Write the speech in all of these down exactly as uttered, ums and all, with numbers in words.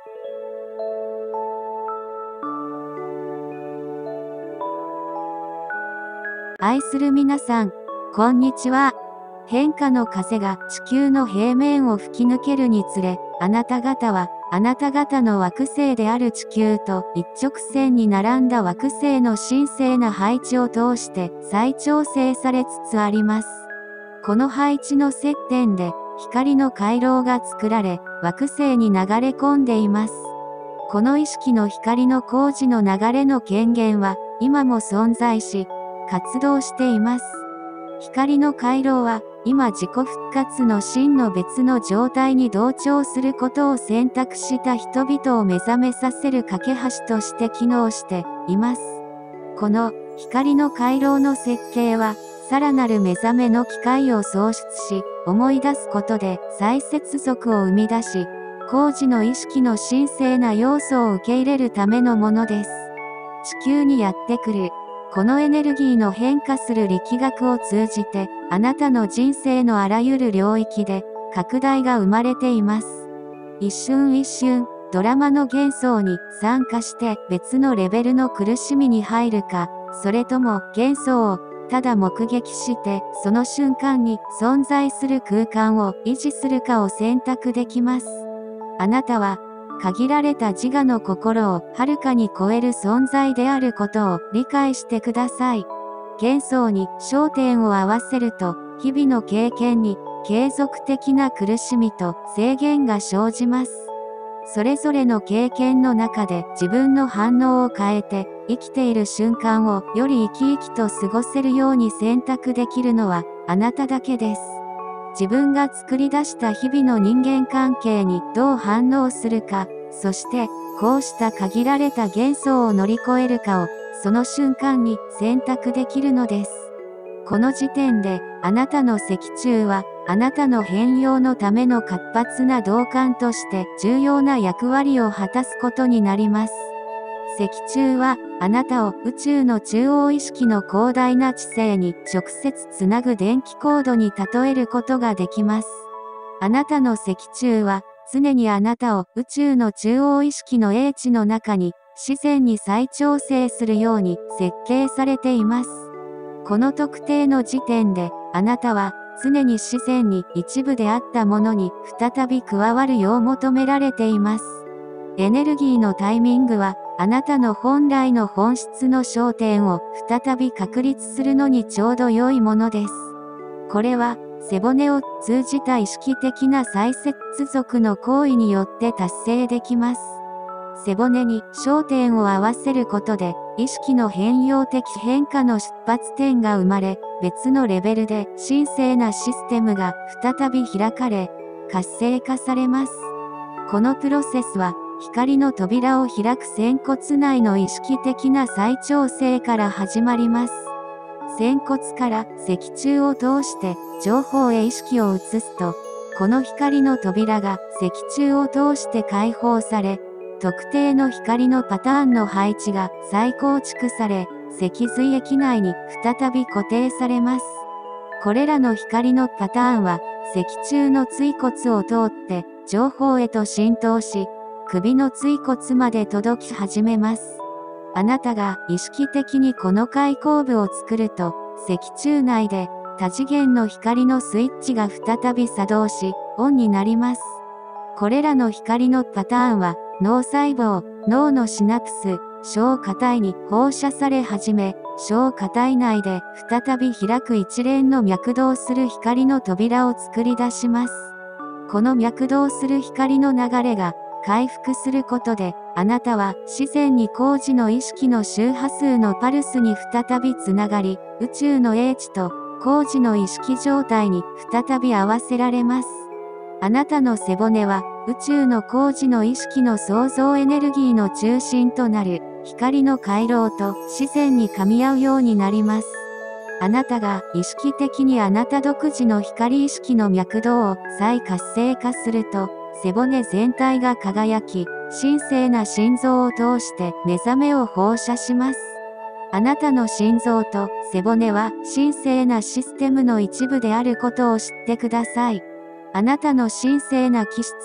愛する皆さん、こんにちは。変化の風が地球の平面を吹き抜けるにつれ、あなた方は、あなた方の惑星である地球と一直線に並んだ惑星の神聖な配置を通して再調整されつつあります。この配置の接点で、光の回廊が作られ、惑星に流れ込んでいます。この意識の光の工事の流れの権限は、今も存在し、活動しています。光の回廊は、今自己復活の真の別の状態に同調することを選択した人々を目覚めさせる架け橋として機能しています。この光の回廊の設計は、さらなる目覚めの機会を創出し、思い出すことで再接続を生み出し、工事の意識の神聖な要素を受け入れるためのものです。地球にやってくる。このエネルギーの変化する力学を通じて、あなたの人生のあらゆる領域で、拡大が生まれています。一瞬一瞬、ドラマの幻想に参加して別のレベルの苦しみに入るか、それとも幻想をただ目撃して、その瞬間に存在する空間を維持するかを選択できます。あなたは、限られた自我の心をはるかに超える存在であることを理解してください。幻想に焦点を合わせると、日々の経験に継続的な苦しみと制限が生じます。それぞれの経験の中で自分の反応を変えて、生きている瞬間をより生き生きと過ごせるように選択できるのはあなただけです。自分が作り出した日々の人間関係にどう反応するか、そしてこうした限られた幻想を乗り越えるかをその瞬間に選択できるのです。この時点であなたの脊柱はあなたの変容のための活発な導管として重要な役割を果たすことになります。脊柱はあなたを宇宙の中央意識の広大な知性に直接つなぐ電気コードに例えることができます。あなたの脊柱は常にあなたを宇宙の中央意識の英知の中に自然に再調整するように設計されています。この特定の時点であなたは常に自然に一部であったものに再び加わるよう求められています。エネルギーのタイミングはあなたの本来の本質の焦点を再び確立するのにちょうど良いものです。これは背骨を通じた意識的な再接続の行為によって達成できます。背骨に焦点を合わせることで意識の変容的変化の出発点が生まれ、別のレベルで神聖なシステムが再び開かれ、活性化されます。このプロセスは光の扉を開く仙骨内の意識的な再調整から始まります。仙骨から脊柱を通して情報へ意識を移すと、この光の扉が脊柱を通して解放され、特定の光のパターンの配置が再構築され、脊髄液内に再び固定されます。これらの光のパターンは脊柱の椎骨を通って情報へと浸透し、首の椎骨まで届き始めます。あなたが意識的にこの開口部を作ると、脊柱内で多次元の光のスイッチが再び作動し、オンになります。これらの光のパターンは、脳細胞、脳のシナプス、小下体に放射され始め、小下体内で再び開く一連の脈動する光の扉を作り出します。この脈動する光の流れが回復することで、あなたは自然に工事の意識の周波数のパルスに再びつながり、宇宙の英知と工事の意識状態に再び合わせられます。あなたの背骨は宇宙の工事の意識の創造エネルギーの中心となる光の回廊と自然に噛み合うようになります。あなたが意識的にあなた独自の光意識の脈動を再活性化すると、背骨全体が輝き、神聖な心臓を通して目覚めを放射します。あなたの心臓と背骨は神聖なシステムの一部であることを知ってください。あなたの神聖な気質は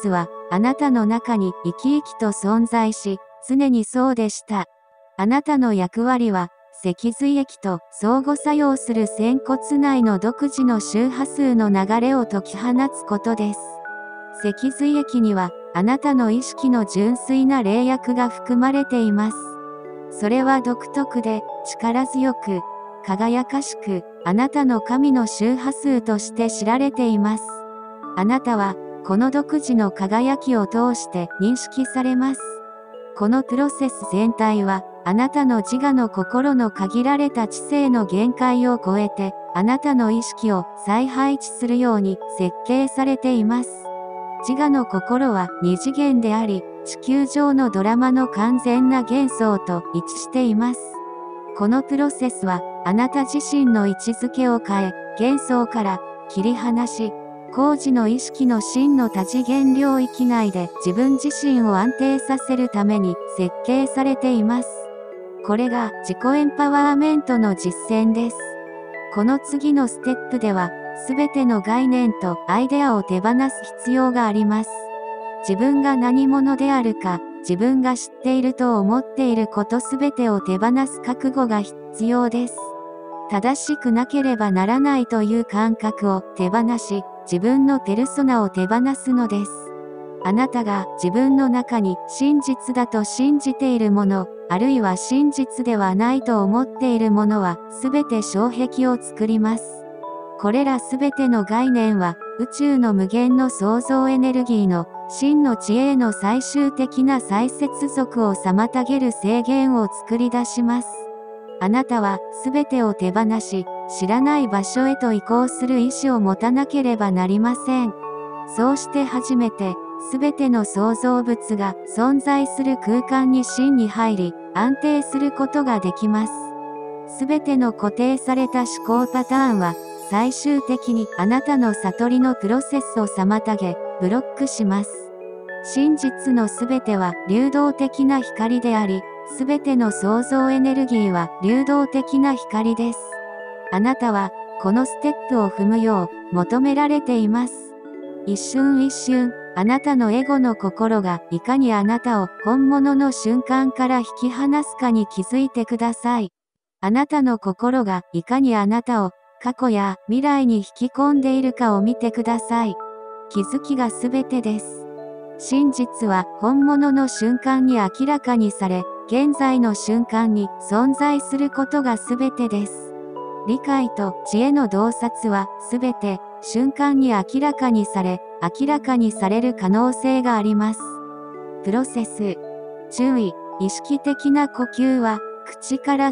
あなたの中に生き生きと存在し、常にそうでした。あなたの役割は、脊髄液と相互作用する仙骨内の独自の周波数の流れを解き放つことです。脊髄液には、あなたの意識の純粋な霊薬が含まれています。それは独特で、力強く、輝かしく、あなたの神の周波数として知られています。あなたは、この独自の輝きを通して認識されます。このプロセス全体は、あなたの自我の心の限られた知性の限界を超えて、あなたの意識を再配置するように設計されています。自我の心は二次元であり、地球上のドラマの完全な幻想と一致しています。このプロセスは、あなた自身の位置づけを変え、幻想から切り離し、高次の意識の真の多次元領域内で自分自身を安定させるために設計されています。これが自己エンパワーメントの実践です。この次のステップでは、すべての概念とアイデアを手放す必要があります。自分が何者であるか、自分が知っていると思っていることすべてを手放す覚悟が必要です。正しくなければならないという感覚を手放し、自分のペルソナを手放すのです。あなたが自分の中に真実だと信じているもの、あるいは真実ではないと思っているものは、すべて障壁を作ります。これらすべての概念は、宇宙の無限の創造エネルギーの真の知恵への最終的な再接続を妨げる制限を作り出します。あなたはすべてを手放し、知らない場所へと移行する意志を持たなければなりません。そうして初めて、すべての創造物が存在する空間に真に入り、安定することができます。すべての固定された思考パターンは、最終的にあなたの悟りのプロセスを妨げ、ブロックします。真実のすべては流動的な光であり、すべての創造エネルギーは流動的な光です。あなたは、このステップを踏むよう求められています。一瞬一瞬、あなたのエゴの心がいかにあなたを本物の瞬間から引き離すかに気づいてください。あなたの心がいかにあなたを過去や未来に引き込んでいるかを見てください。気づきがすべてです。真実は本物の瞬間に明らかにされ、現在の瞬間に存在することがすべてです。理解と知恵の洞察はすべて瞬間に明らかにされ、明らかにされる可能性があります。プロセス。注意、意識的な呼吸は口から吸って、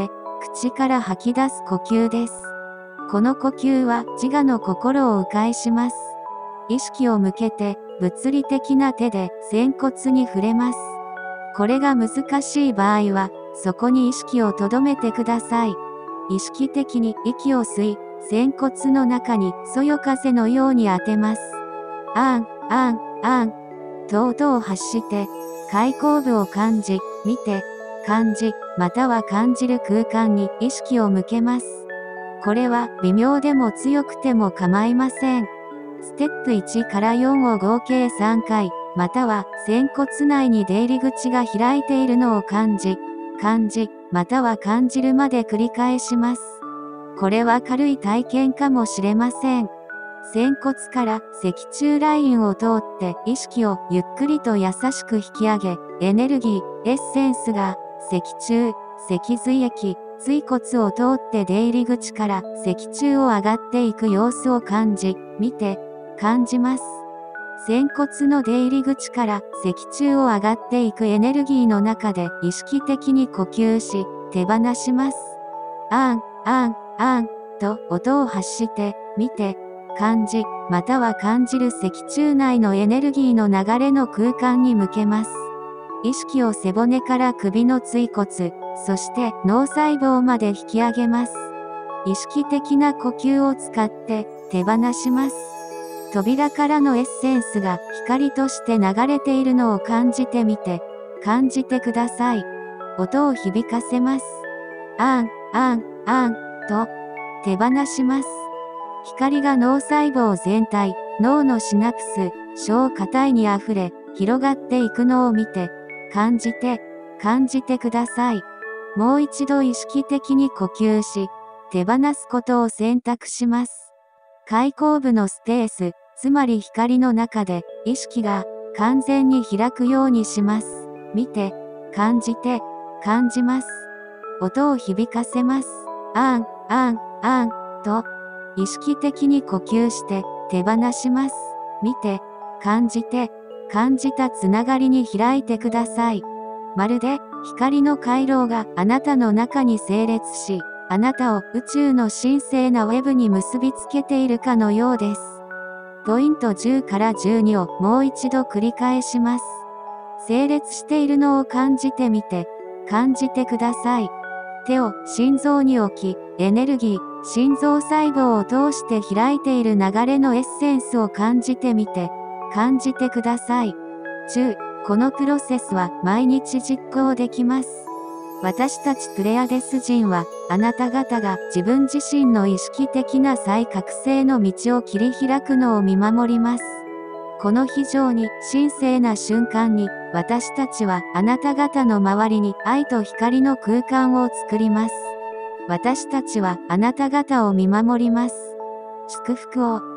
口から吐き出す呼吸です。この呼吸は自我の心を迂回します。意識を向けて物理的な手で仙骨に触れます。これが難しい場合は、そこに意識を留めてください。意識的に息を吸い、仙骨の中にそよ風のように当てます。あん、あん、あん、と音を発して、開口部を感じ、見て、感じ、または感じる空間に意識を向けます。これは微妙でも強くても構いません。ステップいちからよんを合計さんかい、または仙骨内に出入り口が開いているのを感じ、感じ、または感じるまで繰り返します。これは軽い体験かもしれません。仙骨から脊柱ラインを通って意識をゆっくりと優しく引き上げ、エネルギー、エッセンスが脊柱、脊髄液、椎骨を通って出入り口から脊柱を上がっていく様子を感じ、見て、感じます。仙骨の出入り口から脊柱を上がっていくエネルギーの中で意識的に呼吸し、手放します。あん、あん、あん、と音を発して、見て、感じ、または感じる脊柱内のエネルギーの流れの空間に向けます。意識を背骨から首の椎骨、そして脳細胞まで引き上げます。意識的な呼吸を使って手放します。扉からのエッセンスが光として流れているのを感じてみて、感じてください。音を響かせます。あん、あん、あん、と手放します。光が脳細胞全体、 脳のシナプス、小過体にあふれ、広がっていくのを見て、感じて、感じてください。もう一度意識的に呼吸し、手放すことを選択します。開口部のスペース、つまり光の中で、意識が完全に開くようにします。見て、感じて、感じます。音を響かせます。あん、あん、あん、と、意識的に呼吸して手放します。見て、感じて、感じたつながりに開いてください。まるで光の回廊があなたの中に整列し、あなたを宇宙の神聖なウェブに結びつけているかのようです。ポイントじゅうからじゅうにをもう一度繰り返します。整列しているのを感じてみて、感じてください。手を心臓に置き、エネルギー、心臓細胞を通して開いている流れのエッセンスを感じてみて、感じてください。中、このプロセスは毎日実行できます。私たちプレアデス人は、あなた方が自分自身の意識的な再覚醒の道を切り開くのを見守ります。この非常に神聖な瞬間に、私たちはあなた方の周りに愛と光の空間を作ります。私たちはあなた方を見守ります。祝福を。